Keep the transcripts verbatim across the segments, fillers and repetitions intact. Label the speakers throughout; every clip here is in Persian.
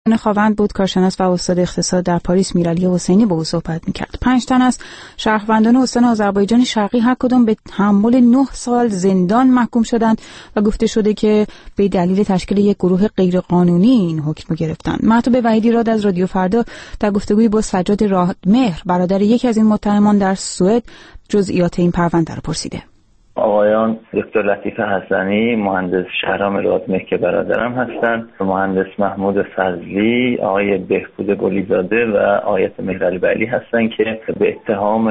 Speaker 1: خواوند بود، کارشناس و استاد اقتصاد در پاریس. میرعلی حسینی با او صحبت می‌کرد. پنج تن از شهروندان استان آذربایجان شرقی هر کدام به تحمل نه سال زندان محکوم شدند و گفته شده که به دلیل تشکیل یک گروه غیرقانونی این حکم گرفتند. مهتاب وحیدی راد از رادیو فردا در گفتگویی با سجاد رادمهر برادر یکی از این متهمان در سوئد جزئیات این پرونده را پرسیده.
Speaker 2: آقایان دکتر لطیف حسنی، مهندس شهرام رادمهر که برادرم هستند، مهندس محمود فضلی، آقای بهبود گلیزاده و آیت مهرعلی بعلی هستند که به اتهام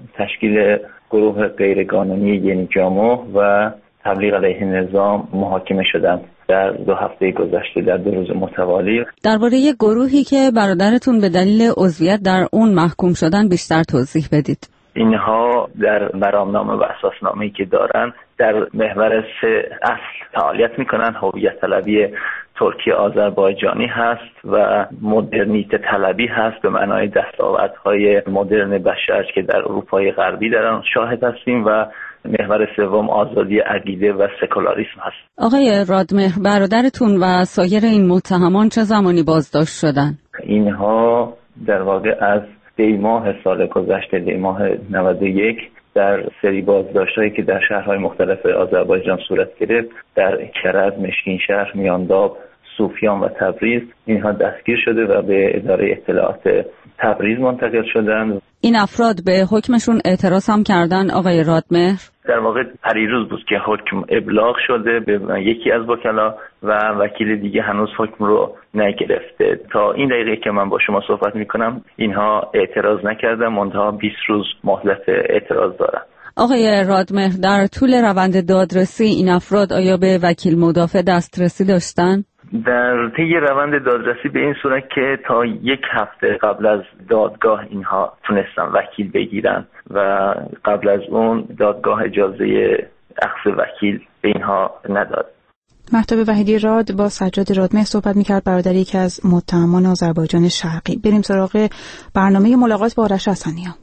Speaker 2: تشکیل گروه غیرقانونی یعنی جامع و تبلیغ علیه نظام محاکمه شدند در دو هفته گذشته، در دو روز متوالی.
Speaker 3: درباره گروهی که برادرتون به دلیل عضویت در اون محکوم شدن بیشتر توضیح بدید.
Speaker 2: اینها در مرامنامه و اساسنامه‌ای که دارن در محور سه اصل فعالیت میکنن. هویت طلبی ترکیه آذربایجانی هست و مدرنیته طلبی هست به معنای دستاوردهای مدرن بشر که در اروپای غربی دارن شاهد هستیم و محور سوم آزادی عقیده و سکولاریسم هست.
Speaker 3: آقای رادمهر، برادرتون و سایر این متهمان چه زمانی بازداشت شدن؟
Speaker 2: اینها در واقع از دی ماه سال گذشته، دی ماه نود و یک، در سری بازداشت‌هایی که در شهرهای مختلف آذربایجان صورت گرفت، در کرج، مشکینشهر، میانداب، سوفیان و تبریز، اینها دستگیر شده و به اداره اطلاعات تبریز منتقل شدند.
Speaker 3: این افراد به حکمشون اعتراض هم کردن آقای رادمهر؟
Speaker 2: در واقع پریروز بود که حکم ابلاغ شده به یکی از وکلا و وکیل دیگه هنوز حکم رو نگرفته. تا این دقیقه که من با شما صحبت میکنم اینها اعتراض نکردن، منتها بیست روز مهلت اعتراض دارن.
Speaker 3: آقای رادمهر، در طول روند دادرسی این افراد آیا به وکیل مدافع دسترسی داشتن؟
Speaker 2: در طی روند دادرسی به این صورت که تا یک هفته قبل از دادگاه اینها تونستن وکیل بگیرن و قبل از اون دادگاه اجازه اخذ وکیل به اینها نداد.
Speaker 1: مهتاب وحیدی راد با سجاد رادمهر صحبت میکرد، برادر یکی از متهمان آذربایجان شرقی. بریم سراغ برنامه ملاقات با آرش حسنی‌ها.